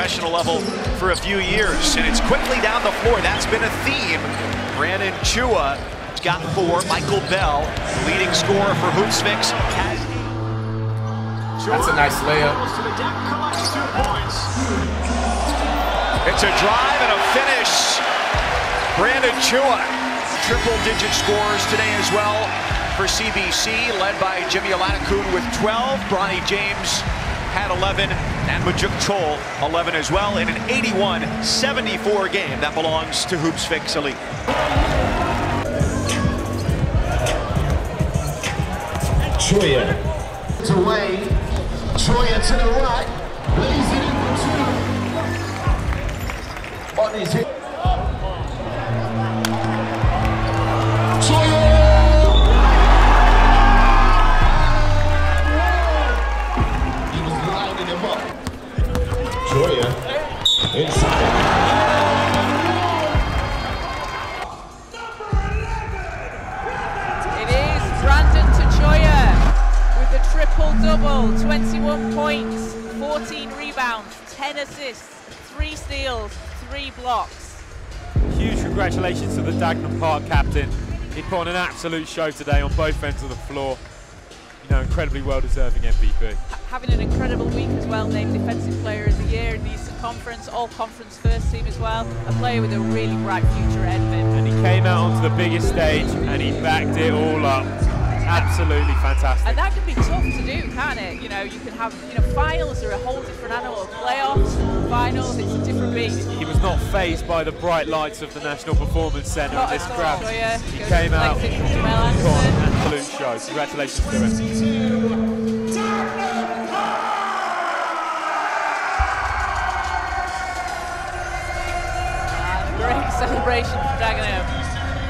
professional level for a few years, and it's quickly down the floor. That's been a theme. Brandon Tchuoya got 4. Michael Bell, leading scorer for Hoopsfix. That's a nice layup. It's a drive and a finish. Brandon Tchuoya, triple-digit scores today as well for CBC, led by Jimmy Alatakun with 12. Bronny James had 11, and Majuk Chol 11 as well in an 81-74 game that belongs to Hoopsfix Elite. Tchouya. It's away. Tchouya to the right. Lays it in for 2. On his hip. Tchouya! He was lining him up. Tchouya inside. It is Brandon Tchuoya with the triple-double, 21 points, 14 rebounds, 10 assists, 3 steals, 3 blocks. Huge congratulations to the Dagenham Park captain. He put on an absolute show today on both ends of the floor. You know, incredibly well-deserving MVP. Having an incredible week as well, named Defensive Player of the Year in the Eastern Conference, All-Conference first team as well. A player with a really bright future ahead of him. And he came out onto the biggest stage and he backed it all up. Absolutely fantastic. And that can be tough to do, can't it? You know, you can have, finals are a whole different animal. Playoffs, finals, it's a different beast. He was not fazed by the bright lights of the National Performance Centre at this crowd. He came out, put on an absolute show. Congratulations to him. Great celebration for Dagenham.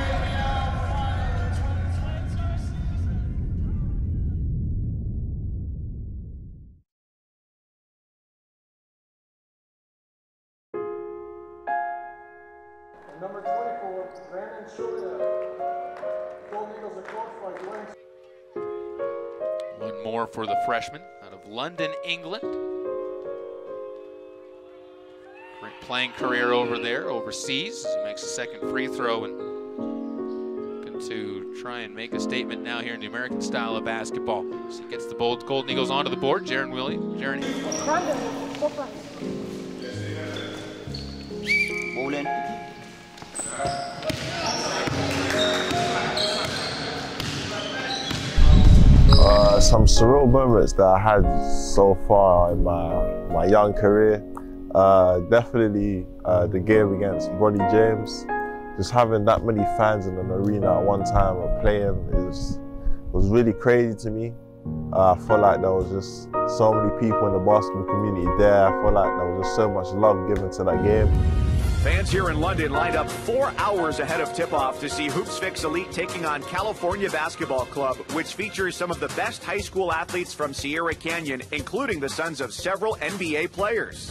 Number 24, Brandon Tchuoya. Gold Eagles are coached by Dwayne. One more for the freshman out of London, England. Great playing career over there, overseas. He makes a second free throw and looking to try and make a statement now here in the American style of basketball. So he gets the Golden Eagles onto the board. Jaron Williams. Jaron. Bowling. Some surreal moments that I had so far in my young career. Definitely the game against Bronny James. Just having that many fans in an arena at one time and playing was really crazy to me. I felt like there was just so many people in the basketball community there. I felt like there was just so much love given to that game. Fans here in London lined up 4 hours ahead of tip-off to see Hoopsfix Elite taking on California Basketball Club, which features some of the best high school athletes from Sierra Canyon, including the sons of several NBA players.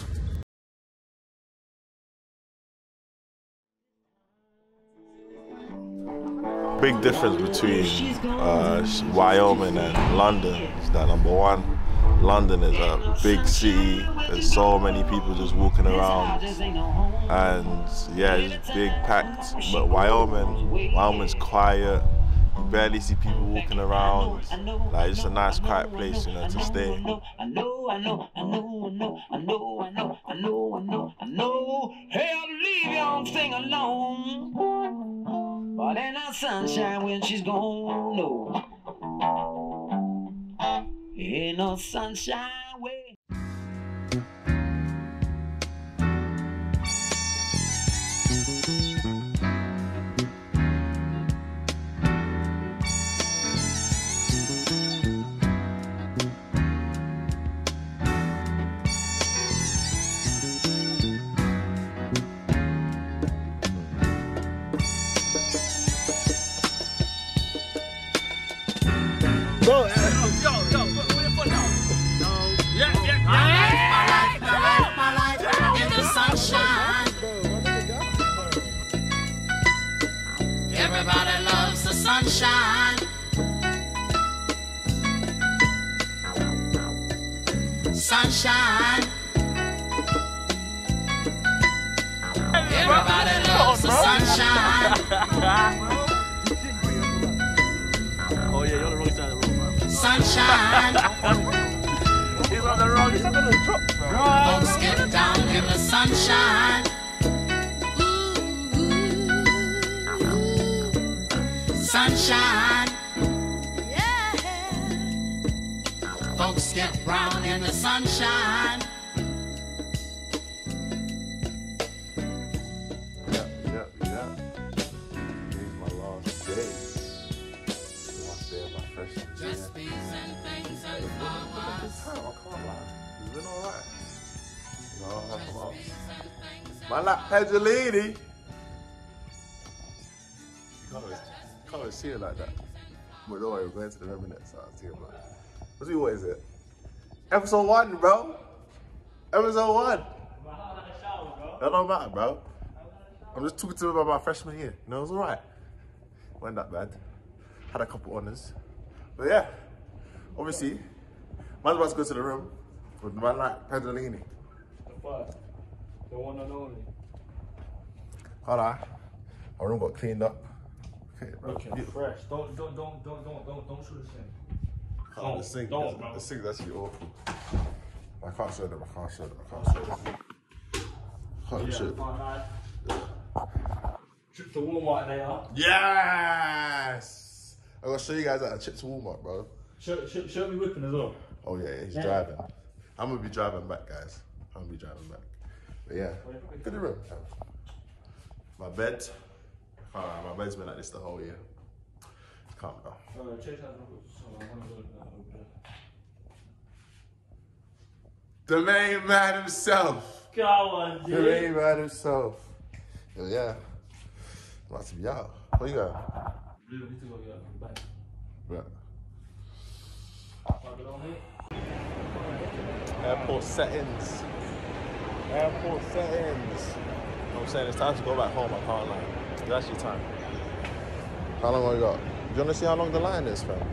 Big difference between Wyoming and London is that, number one, London is a big city. There's so many people just walking around, and yeah, it's big, packed. But Wyoming's quiet. You barely see people walking around. Like, it's a nice, quiet place, to stay. Hey, I'll leave you on thing alone. But ain't no sunshine when she's gone, no. Ain't no sunshine when. Bro, yo, put your foot down. No. Yeah. My life in the sunshine. Everybody loves the sunshine. Sunshine. loves the sunshine. Oh yeah, you're on the wrong side of the road, man. Sunshine. He's on the wrong side of the truck, bro. Folks get down in the sunshine. Sunshine. Yeah. Folks get brown in the sunshine. Yep. Today's my last day. Last day of my freshman year. Recipes and things and flowers. I can't lie. It's been alright. No, I'm up. Man, like Pedalini. You can't always see it like that. But don't worry, we're going to the remnants, so I'll see about it. What is it? Episode 1, bro. Episode 1. That don't matter, bro. I'm just talking to him about my freshman year. You know, it was alright. Wasn't that bad. Had a couple honours. But yeah, obviously, man's about to go to the room with man like Pedalini. The one and only. Hold on. Our room got cleaned up. Okay, bro. Okay, fresh. Don't shoot the sink. Oh, the sink, don't, bro. the sink's actually awful. I can't show them. Can't show them. Trip to Walmart later. Yes! I'm gonna show you guys how to trip to Walmart, bro. Show me whipping as well. Oh yeah, he's driving. I'm gonna be driving back, guys. But yeah, look at the room. My bed. My bed's been like this the whole year. Calm down. The main man himself. Go on, dude. The main man himself. Yeah. I'm about to be out. Where you going? We need to go get back. Yeah. Airport settings. You know what I'm saying? It's time to go back home. I can't lie. It's actually time. How long have we got? Do you want to see how long the line is, fam?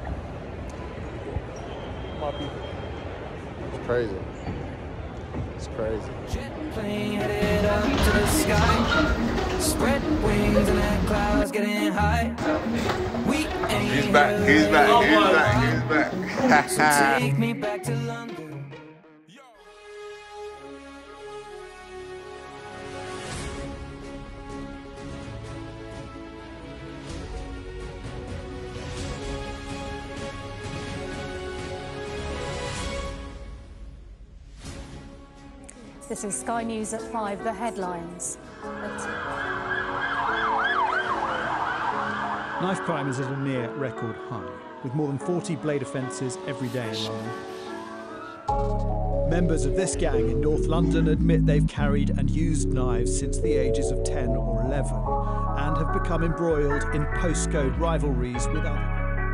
My people. It's crazy. It's crazy. Jet plane headed up to the sky. Spread wings and that clouds getting high. We ain't He's back. So take me back to London. This is Sky News at 5, the headlines. Knife crime is at a near record high, with more than 40 blade offences every day in London. Members of this gang in North London admit they've carried and used knives since the ages of 10 or 11 and have become embroiled in postcode rivalries with other...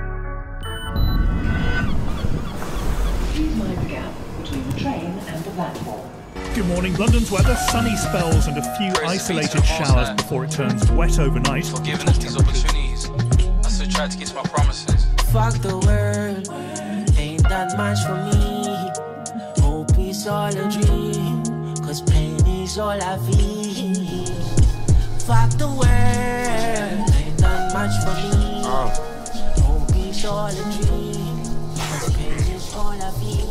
Please mind the gap between the train and the platform. Good morning. London's weather, sunny spells and a few isolated showers before it turns wet overnight. For giving us these opportunities. I still try to keep my promises. Fuck the world, ain't that much for me. Hope is all a dream, cause pain is all I feel. Fuck the world, ain't that much for me. Hope is all a dream, cause pain is all I feel.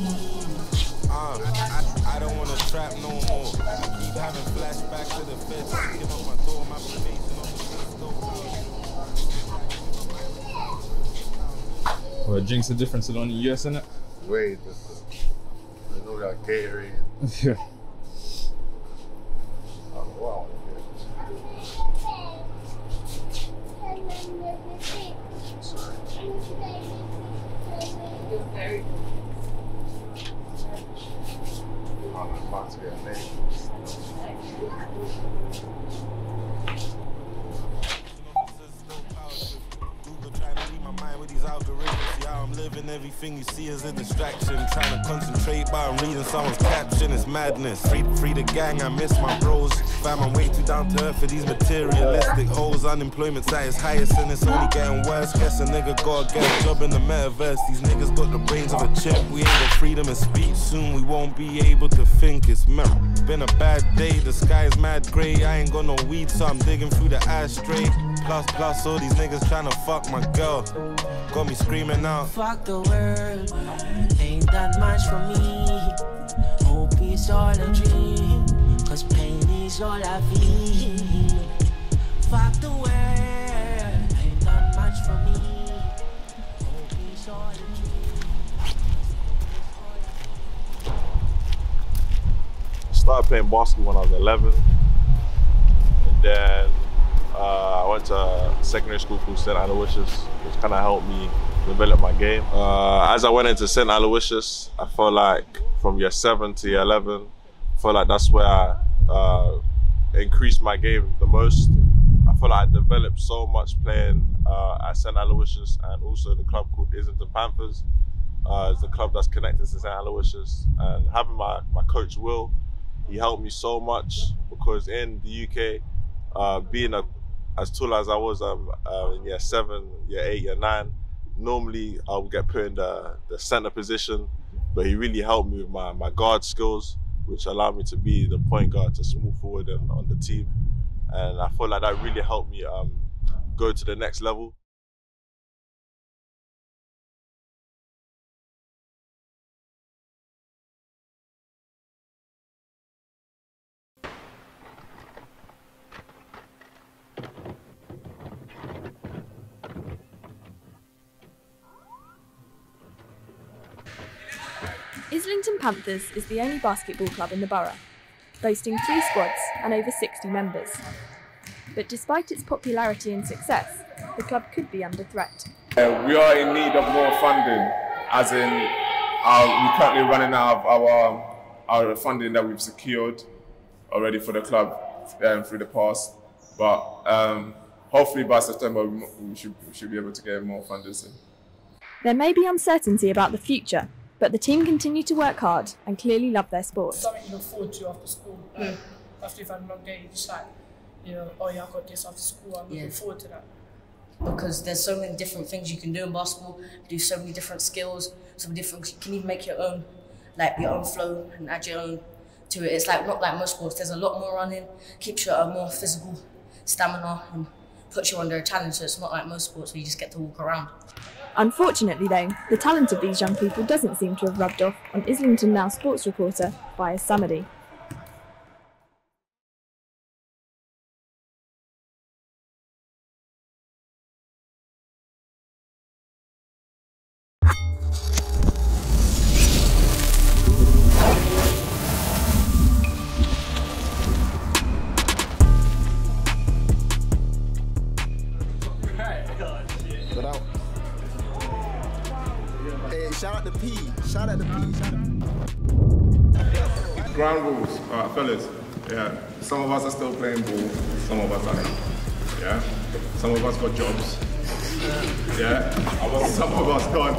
I don't want to trap no more. I keep having flashbacks to the feds. Kicking on my door, my probation on the Well, it drinks are different to the one in the US, isn't it? Way different. There's no like Gatorade. Yeah. I don't know what I want to get. I'm about to get a name. Google trying to read my mind with these algorithms. Yeah, I'm living in everything you see is a distraction. Trying to concentrate, but I'm reading someone's caption. It's madness. Free the gang, I miss my bros. Fam, I'm way too down to earth for these materialistic hoes. Unemployment's at its highest and it's only getting worse. Guess a nigga gotta get a job in the metaverse. These niggas got the brains of a chip. We ain't got freedom of speech. Soon we won't be able to think. It's been a bad day. The sky is mad grey. I ain't got no weed, so I'm digging through the ashtray. Plus, all these niggas trying to fuck my girl. Got me screaming out. Fuck the world, ain't that much for me. Hope it's all a dream, cause pain is all I feel. Fuck the world, ain't that much for me. Hope it's all a dream. Started playing basketball when I was 11. And then I went to a secondary school called St. Aloysius, which kind of helped me develop my game. As I went into St. Aloysius, I felt like from year 7 to year 11, I felt like that's where I increased my game the most. I felt like I developed so much playing at St. Aloysius and also the club called Islington Panthers. It's the club that's connected to St. Aloysius. And having my coach Will, he helped me so much because in the UK, being as tall as I was in year 7, year 8, year 9, normally I would get put in the center position, but he really helped me with my guard skills, which allowed me to be the point guard to small forward and on the team. And I feel like that really helped me go to the next level. Islington Panthers is the only basketball club in the borough, boasting 3 squads and over 60 members. But despite its popularity and success, the club could be under threat. We are in need of more funding, as in we're currently running out of our funding that we've secured already for the club through the past. But hopefully by September we should be able to get more funding soon. There may be uncertainty about the future, but the team continue to work hard and clearly love their sport. Something you look forward to after school. After you've had a long day, you just like, oh yeah, I've got this after school, I'm looking forward to that. Because there's so many different things you can do in basketball, do so many different skills, you can even make your own flow and add your own to it. It's like not like most sports, there's a lot more running, keeps you a more physical stamina and puts you under a challenge, so it's not like most sports where you just get to walk around. Unfortunately though, the talent of these young people doesn't seem to have rubbed off on Islington Now sports reporter Bryce Samedi. Shout out to P. Shout out to P. Ground rules, fellas. Yeah, some of us are still playing ball, some of us aren't. Yeah, some of us got jobs. Yeah, some of us don't.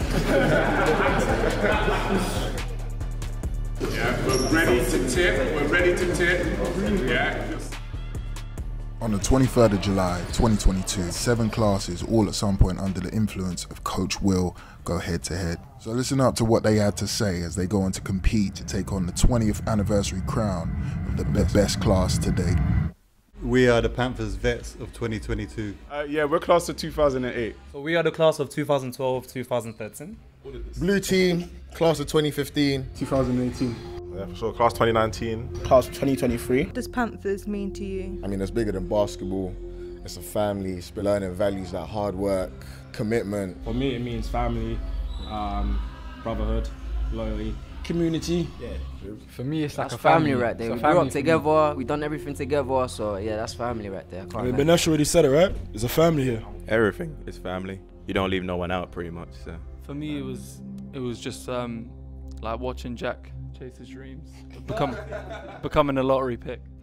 Yeah, we're ready to tip. We're ready to tip. Yeah. On the 23rd of July 2022, 7 classes, all at some point under the influence of Coach Will, go head to head. So listen up to what they had to say as they go on to compete to take on the 20th anniversary crown of the best class to date. We are the Panthers vets of 2022. Yeah, we're class of 2008. So we are the class of 2012, 2013. Blue team, class of 2015. 2018. Yeah, for sure, class 2019. Class 2023. What does Panthers mean to you? I mean, it's bigger than basketball. It's a family, it's learning values like hard work, commitment. For me, it means family, brotherhood, loyalty, community. Yeah. For me, it's like a family right there. We grew up together, we done everything together, so yeah, that's family right there. I mean, Benesh already said it, right? It's a family here. Everything is family. You don't leave no one out, pretty much. So. For me, it was just like watching Jack chase his dreams, becoming a lottery pick.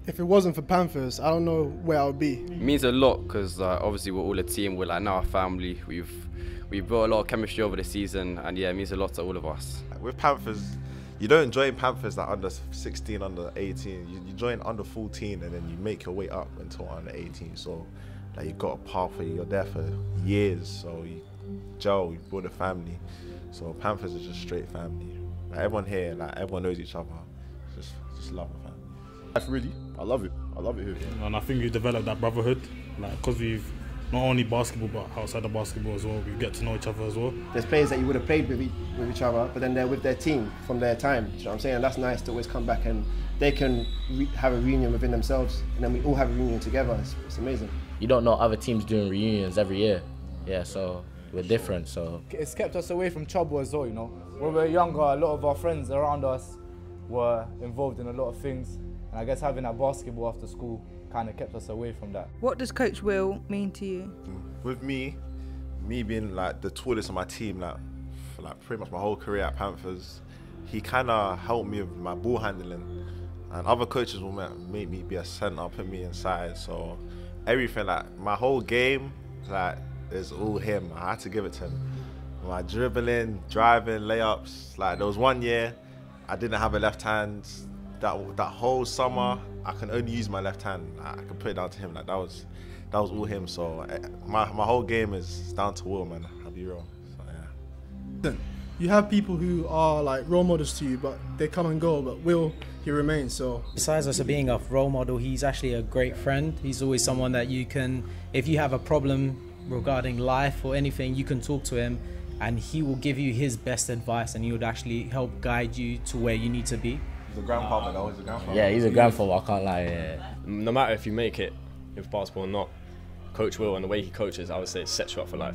If it wasn't for Panthers, I don't know where I would be. It means a lot because obviously we're all a team. We're like now a family. We've built a lot of chemistry over the season, and yeah, it means a lot to all of us. With Panthers, you don't join Panthers like under 16, under 18. You join under 14, and then you make your way up until under 18. So like you got a pathway. You're there for years. So you gel. You build a family. So Panthers is just straight family. Like everyone here, like everyone knows each other. Just love the family. That's really, I love it here. And I think we developed that brotherhood, like because we've not only basketball but outside of basketball as well. We get to know each other as well. There's players that you would have played with each other, but then they're with their team from their time. You know what I'm saying? And that's nice to always come back and they can have a reunion within themselves, and then we all have a reunion together. It's amazing. You don't know other teams doing reunions every year. Yeah, so we're different. So it's kept us away from trouble as well. You know, when we were younger, a lot of our friends around us were involved in a lot of things. And I guess having that basketball after school kind of kept us away from that. What does Coach Will mean to you? With me being like the tallest on my team, like for like pretty much my whole career at Panthers, he kind of helped me with my ball handling. And other coaches will make me be a centre, put me inside. So everything, like my whole game, like is all him. I had to give it to him. My dribbling, driving, layups. Like there was one year I didn't have a left hand. That whole summer, I can only use my left hand. I can put it down to him. Like that was all him. So my whole game is down to Will, man. I'll be real. So yeah. You have people who are like role models to you, but they come and go. But Will, he remains. So besides us being a role model, he's actually a great friend. He's always someone that you can, if you have a problem regarding life or anything, you can talk to him, and he will give you his best advice, and he would actually help guide you to where you need to be. He's a grandfather though, he's a grandfather. Yeah, he's a grandfather, I can't lie. Yeah. No matter if you make it with basketball or not, Coach Will and the way he coaches, I would say it sets you up for life.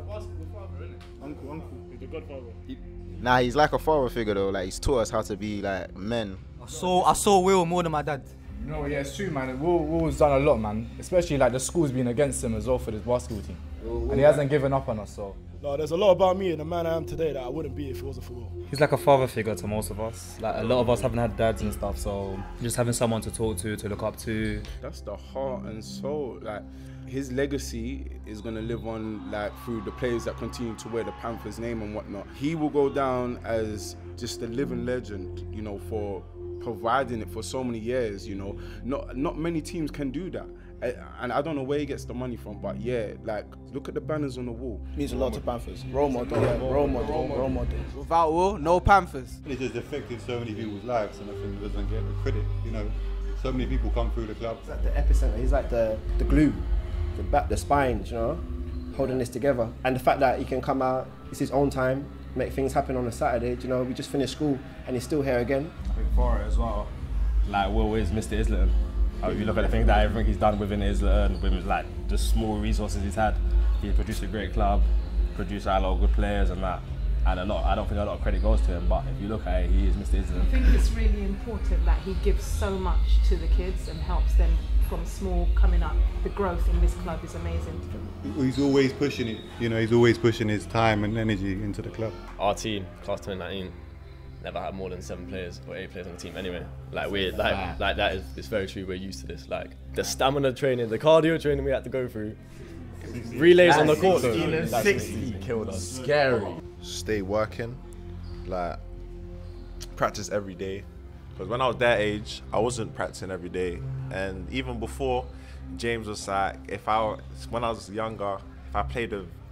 Uncle, he's the godfather. Nah, he's like a father figure though, like he's taught us how to be like men. I saw Will more than my dad. You know, yeah, it's true, man. Will's done a lot, man. Especially like the school's been against him as well for this basketball team. And he hasn't given up on us, so. No, there's a lot about me and the man I am today that I wouldn't be if it wasn't for Will. He's like a father figure to most of us. Like a lot of us haven't had dads and stuff, so just having someone to talk to look up to. That's the heart and soul. Like his legacy is gonna live on like through the players that continue to wear the Panthers name and whatnot. He will go down as just a living legend, you know, for providing it for so many years. You know, not many teams can do that. And I don't know where he gets the money from, but yeah, like look at the banners on the wall. Means a lot to Panthers. Role model, yeah, role model. Without Will, no Panthers. It's just affected so many people's lives, and I think he doesn't get the credit. You know, so many people come through the club. He's like the epicenter. He's like the glue, the spine. You know, holding this together. And the fact that he can come out, it's his own time, make things happen on a Saturday. You know, we just finished school and he's still here again. I think for it as well, like Will is Mr. Islington. If you look at the things that everything he's done within Islington, with like the small resources he's had, he produced a great club, produced a lot of good players and that. And I don't think a lot of credit goes to him, but if you look at it, he is Mr. Islington. I think it's really important that he gives so much to the kids and helps them from small coming up. The growth in this club is amazing. He's always pushing it, you know, he's always pushing his time and energy into the club. Our team, class 2019, never had more than 7 players or 8 players on the team anyway. Like we're like that is, it's very true, we're used to this. Like the stamina training, the cardio training we had to go through. Relays on the court though. 60 killed us. Scary. Stay working, like practice every day. Because when I was their age, I wasn't practicing every day. And even before, James was like, when I was younger, if I played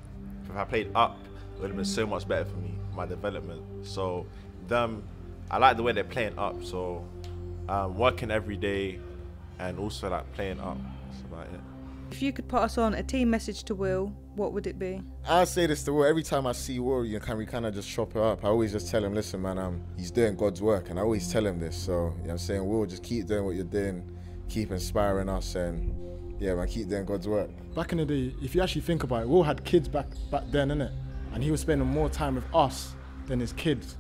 up, it would have been so much better for me, my development. So I like the way they're playing up. So working every day and also like playing up, that's about it. If you could pass on a team message to Will, what would it be? I say this to Will every time I see Will. We kind of just chop it up. I always just tell him, listen, man, he's doing God's work, and I always tell him this. So you know what I'm saying, Will, just keep doing what you're doing, keep inspiring us, and yeah, man, keep doing God's work. Back in the day, if you actually think about it, Will had kids back then, innit? And he was spending more time with us than his kids.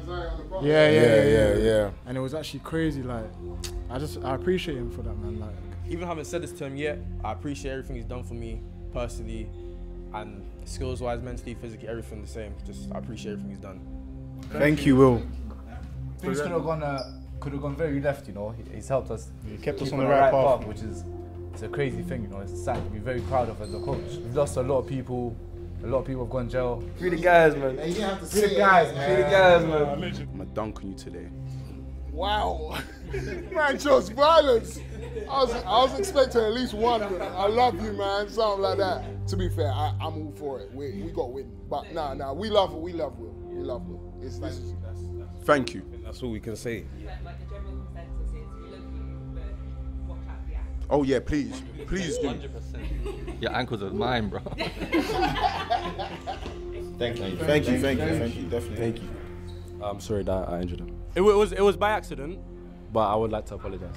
Yeah. And it was actually crazy. Like, I appreciate him for that, man. Like, even haven't said this to him yet, I appreciate everything he's done for me personally, and skills-wise, mentally, physically, everything the same. Just I appreciate everything he's done. Thank you, Will. Things could have gone could have gone very left, you know. He's helped us. He kept us on the right path, which is it's a crazy thing, you know. It's something to be very proud of as a coach. We've lost a lot of people. A lot of people have gone jail. Free the guys, man. Hey, you have to free the guys, man. Free the guys, man. I'm gonna dunk on you today. Wow. Man chose violence. I was expecting at least one. I love you, man. Something like that. To be fair, I'm all for it. We got Whitney. But nah, we love Will. We love Will. Thank you. That's all we can say. Oh yeah, please do. 100%. Your ankles are mine, bro. Thank you, definitely. Thank you. I'm sorry that I injured him. It was by accident, but I would like to apologize.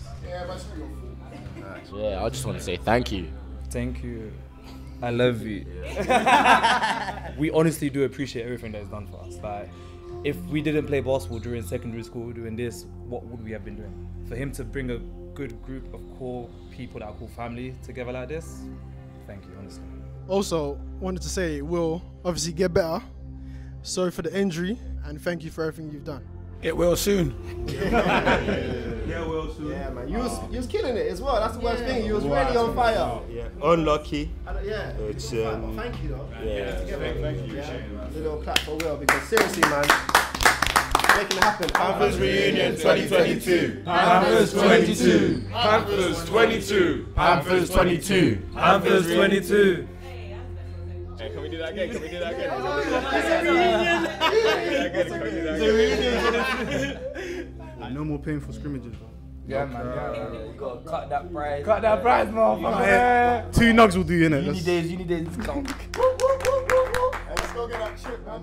Yeah, I just want to say thank you. Thank you. I love you. We honestly do appreciate everything that is done for us. Like, if we didn't play basketball during secondary school, doing this, what would we have been doing? For him to bring a good group of core people that I call family together like this, thank you, honestly. Also, wanted to say, Will, obviously get better. Sorry for the injury, and thank you for everything you've done. Get well soon. Yeah, well soon. Yeah, man. You was killing it as well. That's the worst thing. You was really on fire. Yeah. Unlucky. Yeah. It's, thank you, though. Yeah. Thank you. A little clap for Will, because seriously, man, making it happen. Panthers reunion 2022. Panthers 22. Panthers 22. Panthers 22. Panthers 22. Hey, can we do that again? Can we do that again? No more painful scrimmages, bro. Yeah, man. You gotta cut that prize. Cut that prize, motherfucker. 2 nugs will do, innit? Uni days, come. Let's go get that shit, man.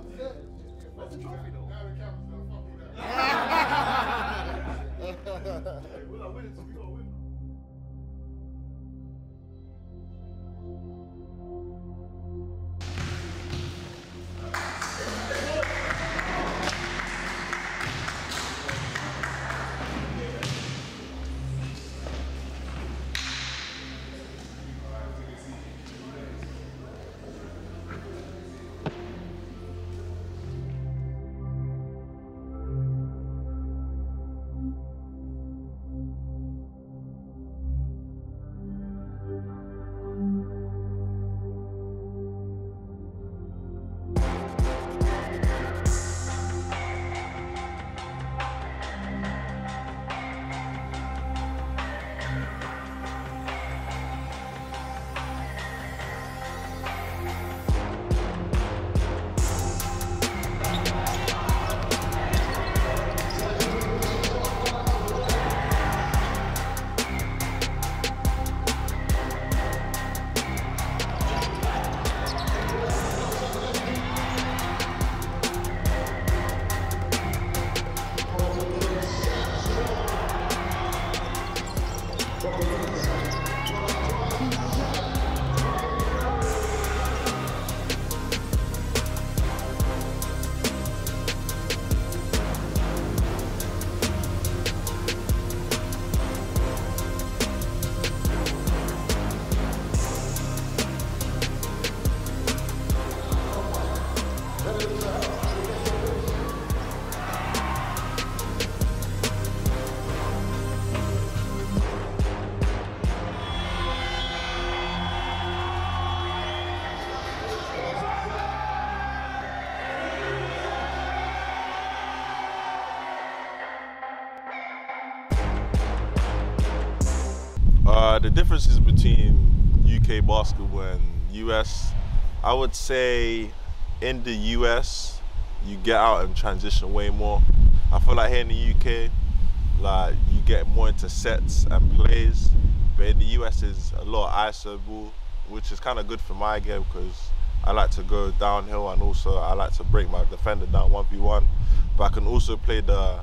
The differences between UK basketball and US, I would say in the US, you get out and transition way more. I feel like here in the UK, like you get more into sets and plays, but in the US is a lot of ISO ball, which is kind of good for my game because I like to go downhill and also I like to break my defender down 1v1, but I can also play the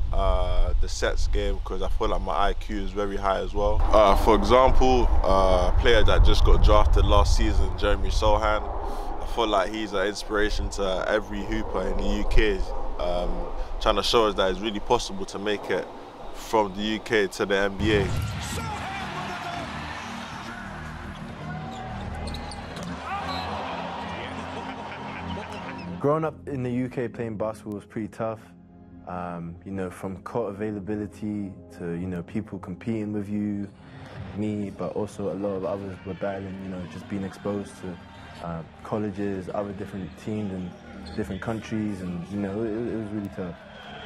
sets game because I feel like my IQ is very high as well. For example, a player that just got drafted last season, Jeremy Sohan, I feel like he's an inspiration to every hooper in the UK, trying to show us that it's really possible to make it from the UK to the NBA. Growing up in the UK playing basketball was pretty tough. You know, from court availability to, you know, people competing with you, me, but also a lot of others were battling, you know, just being exposed to colleges, other different teams and different countries, and, you know, it was really tough.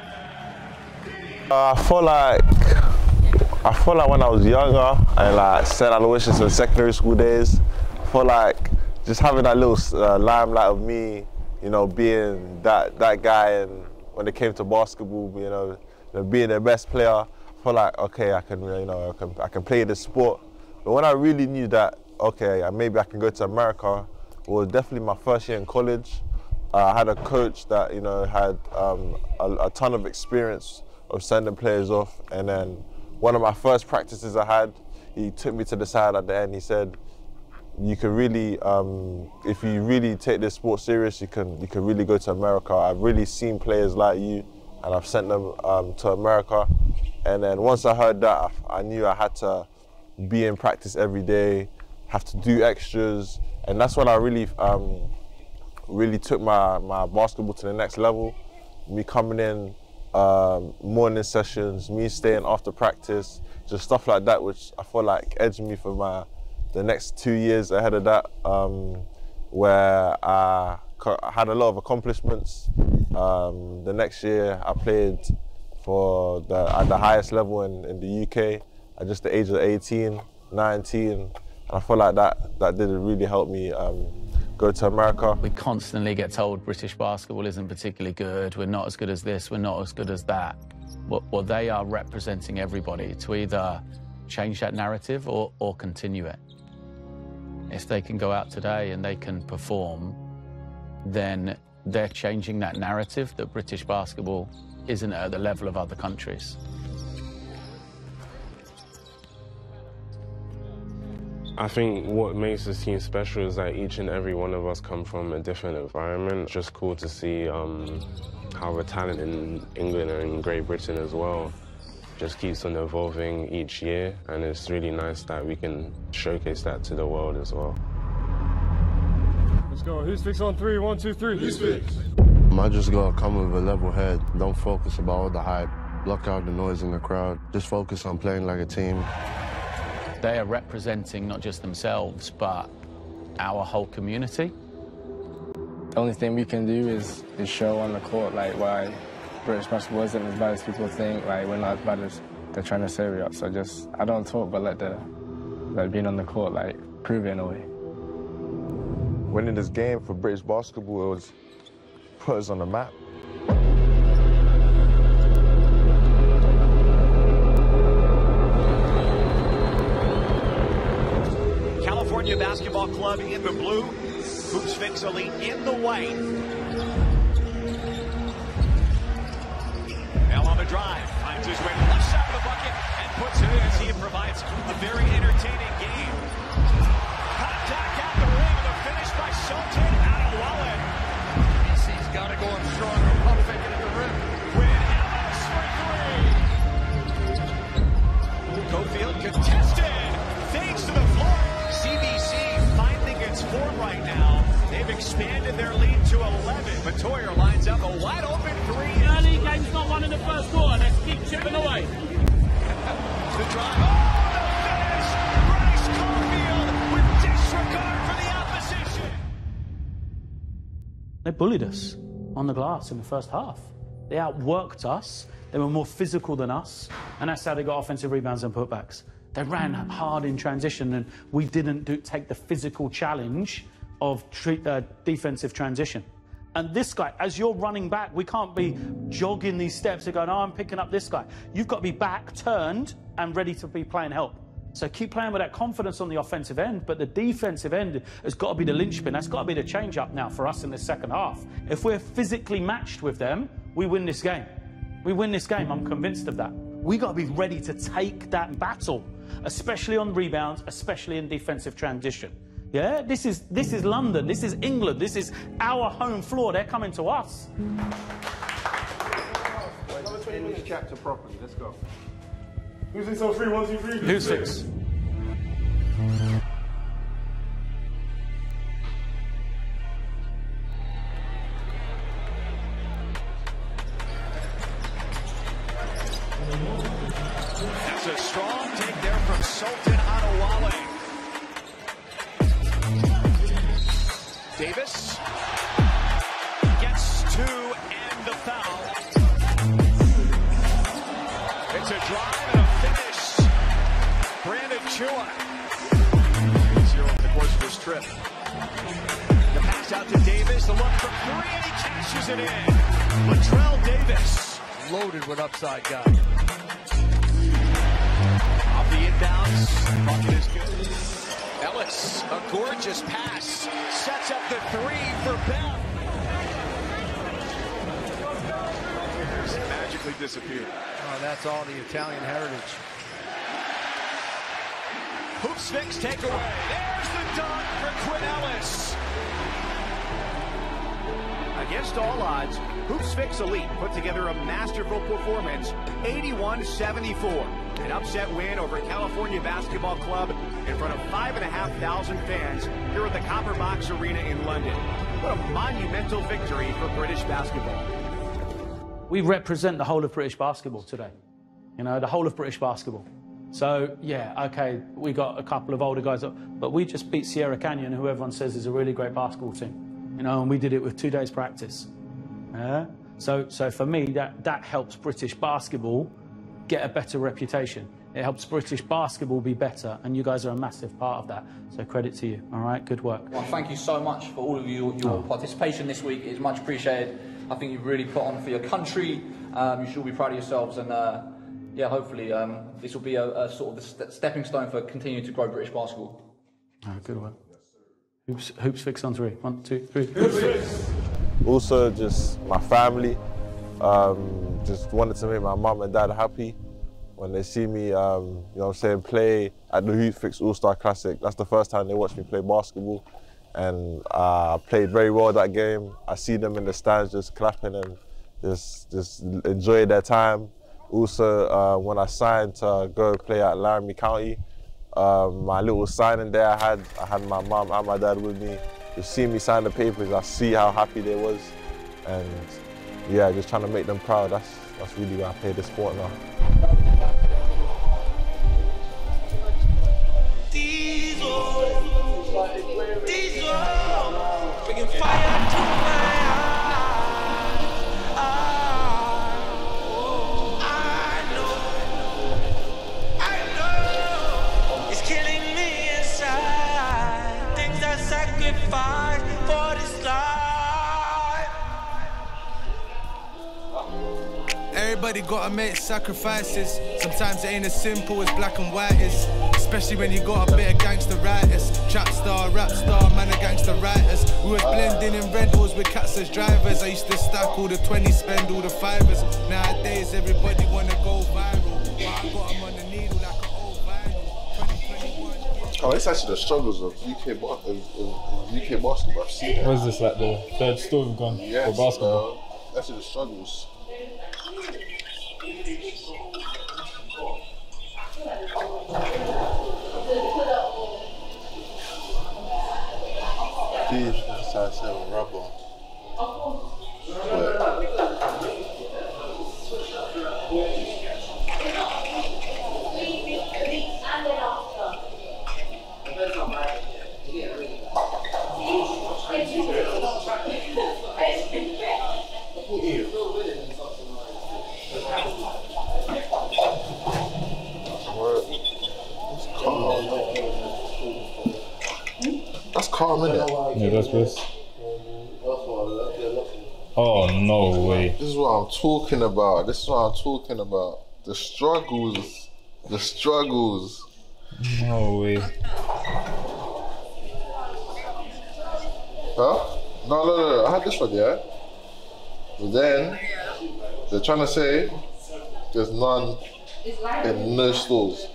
I feel like when I was younger and like said I wish it's in secondary school days, I feel like just having that little limelight of me, you know, being that guy, and when it came to basketball, you know, being the best player, I feel like, okay, I can, you know, I can play this sport. But when I really knew that, okay, maybe I can go to America, it was definitely my first year in college. I had a coach that, you know, had a ton of experience of sending players off, and then one of my first practices I had, he took me to the side at the end. He said, "You can really, if you really take this sport serious, you can really go to America. I've really seen players like you, and I've sent them to America." And then once I heard that, I knew I had to be in practice every day, have to do extras, and that's when I really took my basketball to the next level. Me coming in morning sessions, me staying after practice, just stuff like that, which I feel like edged me for the next 2 years ahead of that, where I had a lot of accomplishments. The next year I played at the highest level in the UK at just the age of 18, 19, and I feel like that did really help me go to America. We constantly get told British basketball isn't particularly good, we're not as good as this, we're not as good as that. Well, they are representing everybody to either change that narrative or continue it. If they can go out today and they can perform, then they're changing that narrative that British basketball isn't at the level of other countries. I think what makes this team special is that each and every one of us come from a different environment. It's just cool to see how the talent in England and in Great Britain as well just keeps on evolving each year, and it's really nice that we can showcase that to the world as well. Let's go. Hoopsfix on 3. 1, 2, 3. Hoopsfix. I just gotta come with a level head. Don't focus about all the hype. Block out the noise in the crowd. Just focus on playing like a team. They are representing not just themselves, but our whole community. The only thing we can do is show on the court, like, why British basketball isn't as bad as people think. Like, we're not as bad as they're trying to say we are. So just, I don't talk, but let being on the court, like, prove it in a way. Winning this game for British basketball, it was put us on the map. California Basketball Club in the blue, Hoopsfix Elite in the white. Now on the drive, finds his way to the left side of the bucket and puts it in as he provides a very entertaining game. Contact at the ring, the finish by Sultan out of Wallen. He's got to go in stronger, pump faking at the rim. With Ellis for 3. Cofield contested, fades to the floor. CBC finding its form right now. They've expanded their lead to 11, but Tchouya lines up a wide open 3. Early game's not won in the first quarter. Let's keep chipping away. The drive. Oh, the finish! Bryce Cofield with disregard for the opposition. They bullied us on the glass in the first half. They outworked us. They were more physical than us, and that's how they got offensive rebounds and putbacks. They ran hard in transition, and we didn't take the physical challenge of defensive transition. And this guy, as you're running back, we can't be jogging these steps and going, oh, I'm picking up this guy. You've got to be back, turned, and ready to be playing help. So keep playing with that confidence on the offensive end, but the defensive end has got to be the linchpin. That's got to be the change-up now for us in the second half. If we're physically matched with them, we win this game. We win this game, I'm convinced of that. We got to be ready to take that battle, especially on rebounds, especially in defensive transition. Yeah, this is London, this is England, this is our home floor. They're coming to us. Another 20 minutes chapter properly. Let's go. Hoopsfix on 3. 1, 2, 3. Hoopsfix. strong take there from Sultan Adewale. Davis gets two and the foul. It's a drive and a finish. Brandon Tchuoya. 0 over the course of this trip. The pass out to Davis. The look for three, and he cashes it in. Latrell Davis, loaded with upside guy. Off the inbounds, bucket is good. Ellis, a gorgeous pass, sets up the three for Bell. Magically disappeared. Oh, that's all the Italian heritage. Hoopsfix takeaway. There's the dunk for Quinn Ellis. Against all odds, Hoopsfix Elite put together a masterful performance, 81-74. An upset win over California Basketball Club in front of 5,500 fans here at the Copper Box Arena in London. What a monumental victory for British basketball. We represent the whole of British basketball today. You know, the whole of British basketball. So, yeah, okay, we got a couple of older guys, but we just beat Sierra Canyon, who everyone says is a really great basketball team. You know, and we did it with 2 days practice. So for me, that helps British basketball get a better reputation. It helps British basketball be better, and you guys are a massive part of that. So credit to you, all right? Good work. Well, thank you so much for all of your participation this week. It's much appreciated. I think you've really put on for your country. You should all be proud of yourselves, and yeah, hopefully this will be a sort of a stepping stone for continuing to grow British basketball. Good work. Hoopsfix on 3. 1, 2, 3. Hoopsfix. Also, just my family. Just wanted to make my mum and dad happy when they see me, you know what I'm saying, play at the Hoopsfix All-Star Classic. That's the first time they watched me play basketball. And I played very well that game. I see them in the stands just clapping and just enjoy their time. Also, when I signed to go play at Laramie County, my little signing there I had my mum and my dad with me. To see me sign the papers, I see how happy they was. And yeah, just trying to make them proud. That's really why I play this sport now. Bringing fire to my sacrifice for this life. Everybody gotta make sacrifices. Sometimes it ain't as simple as black and white is. Especially when you got a bit of gangster writers. Trap star, rap star, man of gangster writers. We was blending in rentals with cats as drivers. I used to stack all the 20s, spend all the fivers. Nowadays everybody wanna go viral. But I got them on the needle like an old vinyl. Oh, it's actually the struggles of UK basketball. I've seen it. What is this, like the third store we've gone for basketball? Actually the struggles. Defense, I said rubber. That's calm, isn't it? Yeah, that's best. Oh, no way. This is what I'm talking about. The struggles. The struggles. No way. Huh? No. I had this one, yeah? But then, they're trying to say there's none in no stores.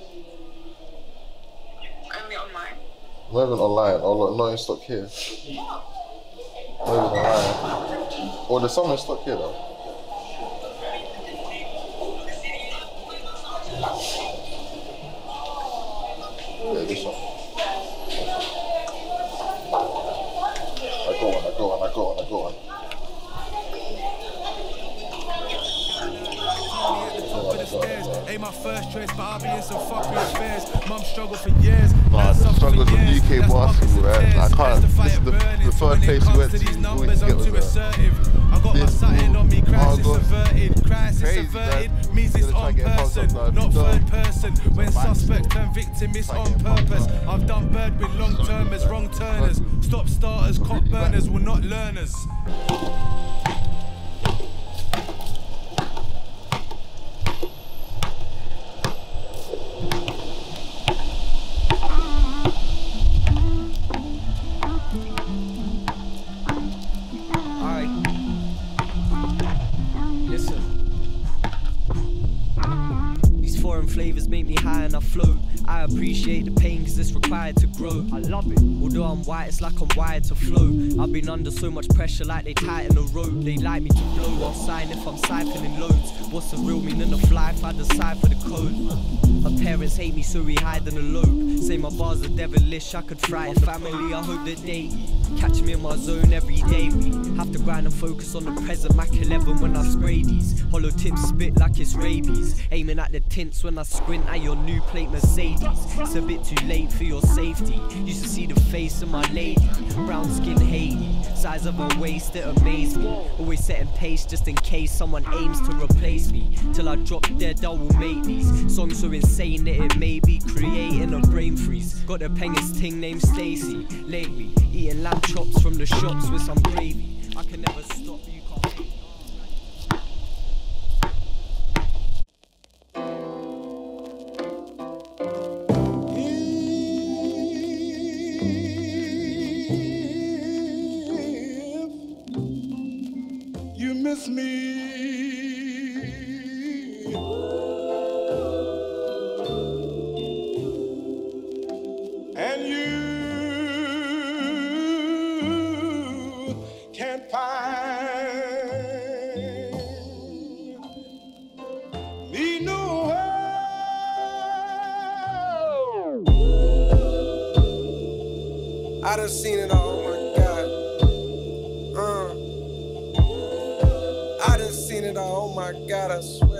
Not even online, or not in stock here. Not even online. Or there's some in stock here though. Yeah, this one. I got one. Ain't my first choice, but I'll be in some fucking affairs. Mum struggled for years. Nah, the struggles of UK basketball, right? I can't. This is the third place we went to. I got my sighting on me, crisis averted. Crisis averted means it's on person, not third person. When suspect turn victim, it's on purpose. I've done bird with long termers, wrong turners. Stop starters, cop burners, will not learners. Flavors make me high and I float. I appreciate the pain cause it's required to grow. I love it. Although I'm white, it's like I'm wired to flow. I've been under so much pressure like they tighten a rope. They like me to blow, I'll sign if I'm siphoning loads. What's the real meaning of life? I decipher the code. My parents hate me so we hide and elope. Say my bars are devilish, I could frighten family, I hope that they catch me in my zone every day. We have to grind and focus on the present. Mac 11 when I spray these. Hollow tips spit like it's rabies. Aiming at the tints when I squint at your new plate Mercedes. It's a bit too late for your safety. Used to see the face of my lady. Brown skin Haiti. Size of her waist, it amazed me. Always setting pace just in case someone aims to replace me. Till I drop dead, I will make these songs so insane that it may be creating a brain freeze. Got a pengest ting named Stacy. Lately, eating lamb chops from the shops with some gravy. I can never stop, you can't. You miss me. And you can't find me nowhere. I done seen it all, oh my God. I done seen it all, oh my God, I swear.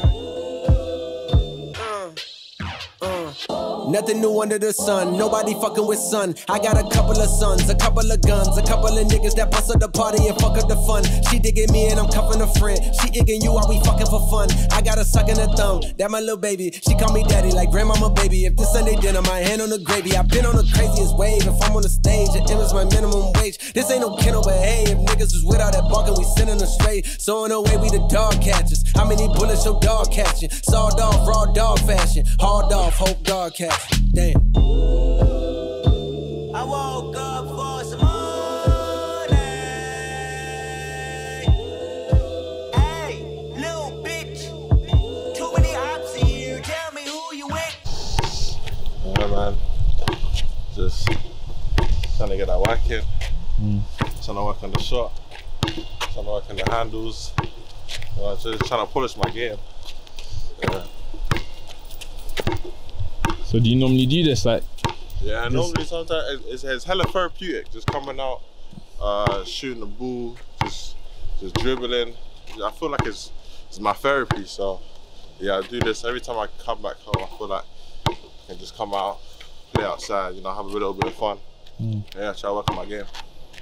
Nothing new under the sun, nobody fucking with son. I got a couple of sons, a couple of guns, a couple of niggas that bust up the party and fuck up the fun. She digging me and I'm cuffing a friend. She igging you while we fucking for fun. I got a sucking a thumb, that my little baby. She call me daddy like grandmama baby. If this Sunday dinner, my hand on the gravy. I've been on the craziest wave. If I'm on the stage, it is my minimum wage. This ain't no kennel, but hey, if niggas was without that barking, we sending them straight. So in a way, we the dog catchers. How many bullets your dog catching? Sawed off, raw dog fashion. Hard off, hope dog catch. Damn. I woke up for some money. Hey, little bitch. Too many ops here. Tell me who you with. Yeah, man. Just trying to get that whack in. Trying to work on the shot. Trying to work on the handles. Just trying to polish my game. Yeah. So do you normally do this, like? Yeah, normally sometimes it's hella therapeutic, just coming out, shooting the ball, just dribbling. I feel like it's my therapy, so yeah, I do this every time I come back home. I feel like I can just come out, play outside, you know, have a little bit of fun. Yeah, try to work on my game.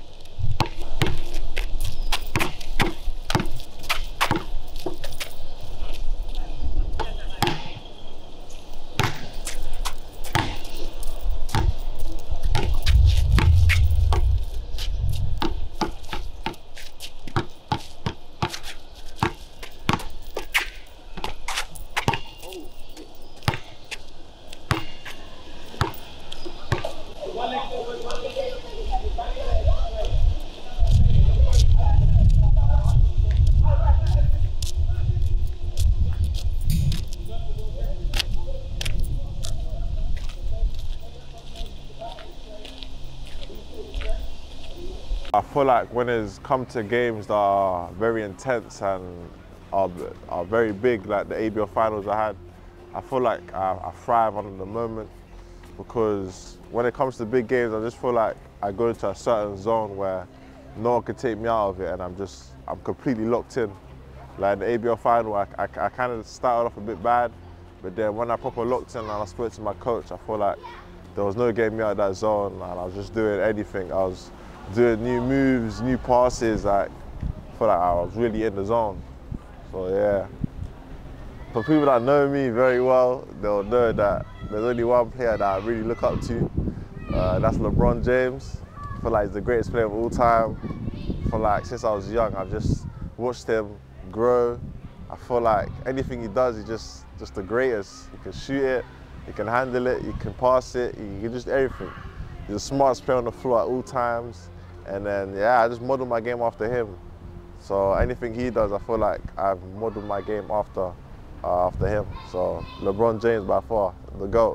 I feel like when it's come to games that are very intense and are very big, like the ABL finals I had, I feel like I thrive under the moment, because when it comes to big games, I just feel like I go into a certain zone where no one can take me out of it, and I'm completely locked in. Like in the ABL final, I kind of started off a bit bad, But then when I proper locked in and I spoke to my coach, I feel like there was no getting me out of that zone, and I was just doing anything. I was doing new moves, new passes. Like, I feel like I was really in the zone. So yeah. For people that know me very well, they'll know that there's only one player that I really look up to. That's LeBron James. I feel like he's the greatest player of all time. I feel like since I was young, I've just watched him grow. I feel like anything he does, he's just the greatest. He can shoot it, he can handle it, he can pass it, he can just everything. He's the smartest player on the floor at all times. And then, yeah, I just model my game after him. So anything he does, I feel like I've modeled my game after him. So LeBron James by far, the GOAT.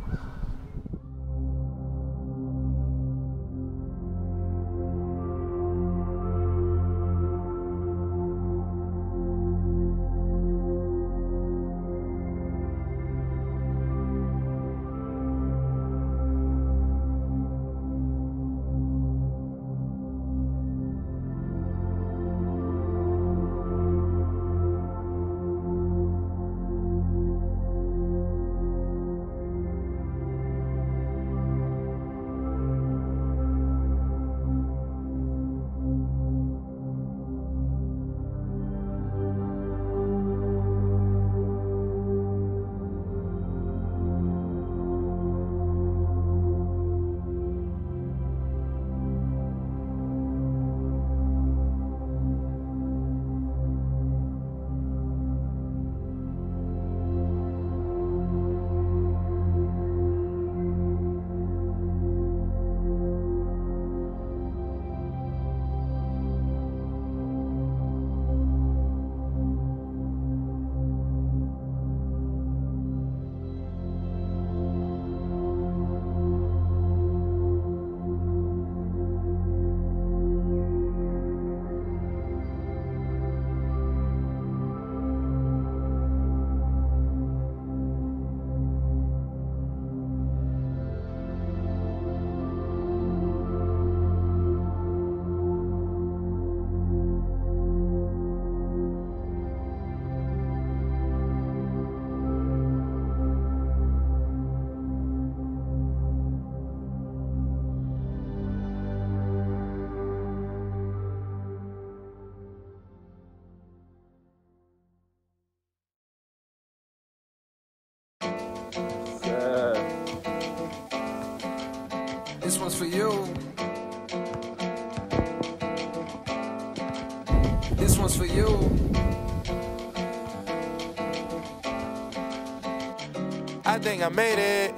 This one's for you. This one's for you. I think I made it.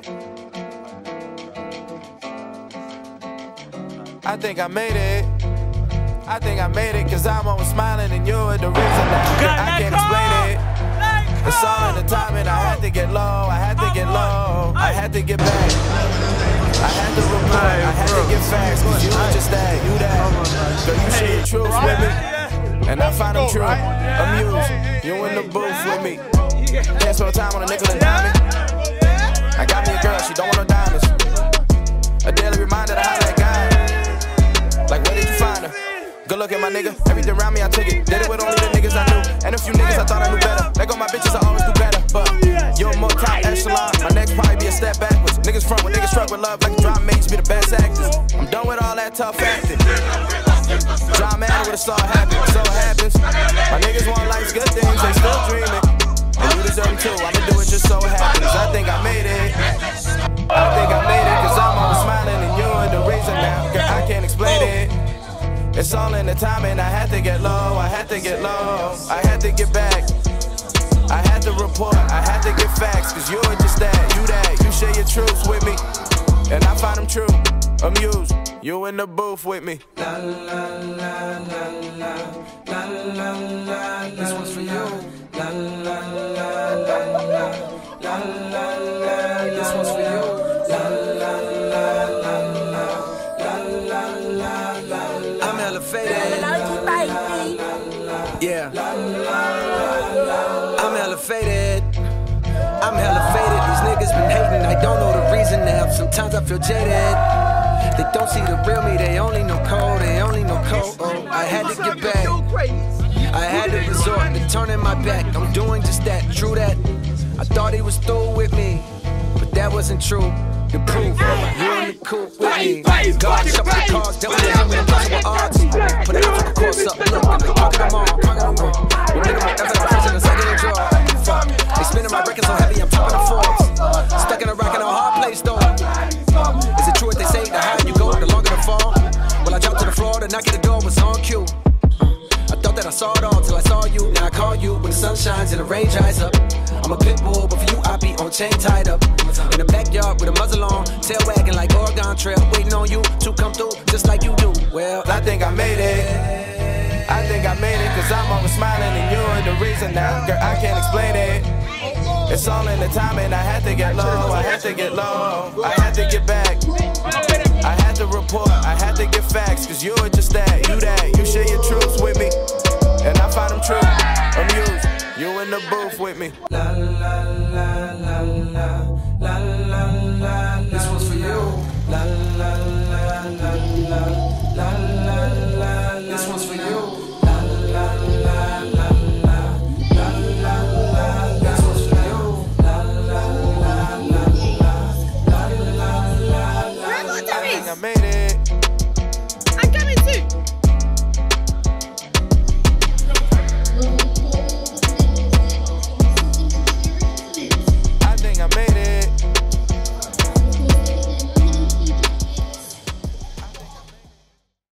I think I made it. I think I made it, cause I'm always smiling and you're the reason that I can't explain it. It's all in the timing, I had to get low, I had to get low, I had to get back. I had to report, I had to get facts, cause you were just that, you that. Girl, you share the truth with me, and I find them true. Amused, you in the booth with me. Dance all the time on a nickel and diamond. I got me a girl, she don't want no diamonds. A daily reminder to how that guy. Like, where did you find her? Good look at my nigga, everything around me I took it. Did it with only the niggas I knew, and a few niggas I thought I knew better. Let go my bitches, I always do better. But you're more top echelon, my next probably be a step backwards. Niggas front when niggas struck with love like a drama mates be the best actors. I'm done with all that tough acting. John Madden with a star happen, so it happens. My niggas want life's good things, they still dreaming. And you deserve them too, I'ma do it just so it happens. I think I made it. I think I made it, cause I'm always smiling and you're the reason now. Girl, I can't explain it. It's all in the timing, I had to get low, I had to get low, I had to get back. I had to report, I had to get facts, cause you're just that, you share your truths with me, and I find them true, amused, you in the booth with me. La la la la la, la la la, this one's for you. La la la la la, la la la, this one's for you. La la la la la, la la la la. I'm elevated. Yeah. I'm elevated. I'm elevated. These niggas been hating. I don't know the reason now. Sometimes I feel jaded. They don't see the real me. They only know code. They only know code. Oh, I had to get back. I had to resort to turning my back. I'm doing just that. True that. I thought he was through with me, but that wasn't true. The proof, you in the coop with me. God, shut the cars, devil with him with impossible odds. Put an obstacle course up, look, I'm talking them all, conquer them all. You nigga, my effort, I'm pressing the second and draw. They spinning my record so heavy, I'm topping the Forbes. Stuck in a rock in a hard place, though. Is it true what they say, the higher you go, the longer the fall? Well, I jumped to the floor, the knock at the door was on cue. I thought that I saw it all till I saw you. Now I call you when the sun shines and the rain dries up. I'm a pit bull, but for you I be on chain tied up. In the backyard with a muzzle on, tail wagging like Oregon Trail, waiting on you to come through just like you do. Well, I think I made it. I think I made it, cause I'm always smiling and you're the reason now. Girl, I can't explain it. It's all in the timing. I had to get low, I had to get low, I had to get back. I had to report, I had to get facts, cause you're just that, you share your truths with me, and I find them true, amused, you in the booth with me. La la la la la.